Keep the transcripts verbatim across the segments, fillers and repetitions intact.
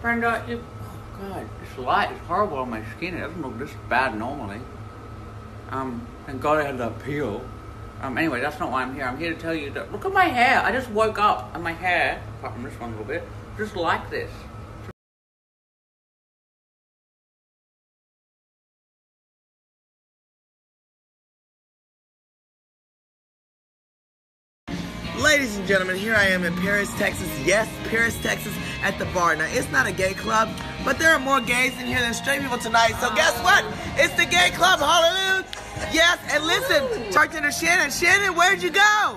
Brenda, it, oh God, this light is horrible on my skin. It doesn't look this bad normally. Um, thank God I had that peel. Um, anyway, that's not why I'm here. I'm here to tell you that, look at my hair. I just woke up and my hair, apart from this one a little bit, just like this. Ladies and gentlemen, here I am in Paris, Texas. Yes, Paris, Texas, at the bar. Now, it's not a gay club, but there are more gays in here than straight people tonight. So guess what? It's the gay club, hallelujah. Yes, and listen, talk to Shannon. Shannon, where'd you go?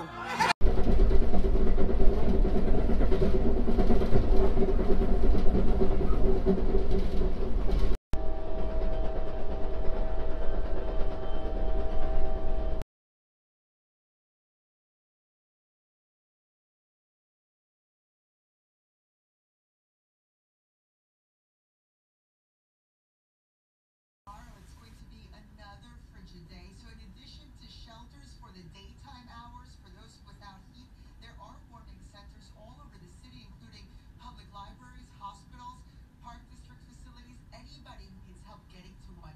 It's going to be another frigid day. So in addition to shelters for the daytime hours for those without heat, there are warming centers all over the city, including public libraries, hospitals, park district facilities, anybody who needs help getting to one.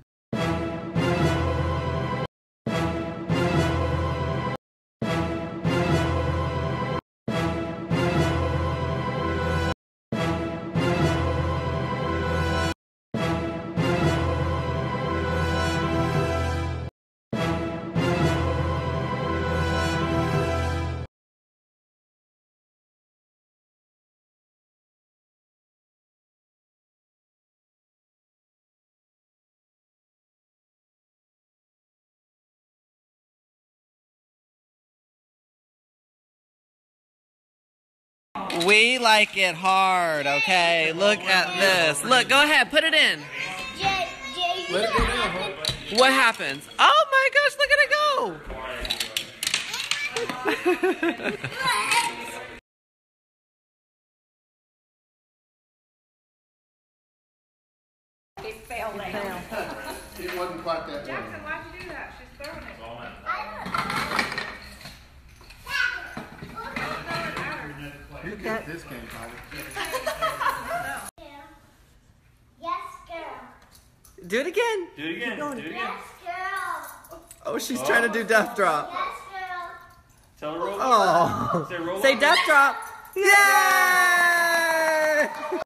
We like it hard, okay? Look at this. Look, go ahead, put it in. Jay, Jay, Let it go down. What happens? Oh my gosh, look at it go. It fell down. It wasn't quite that way. Jackson, why'd you do that? She's throwing it. You get this game, Tyler. Yes, girl. Do it again. Do it again. Do it again. Yes, girl. Oh, she's trying to do death drop. Yes, girl. Tell her roll. Oh. Say roll. Say death drop. Yay!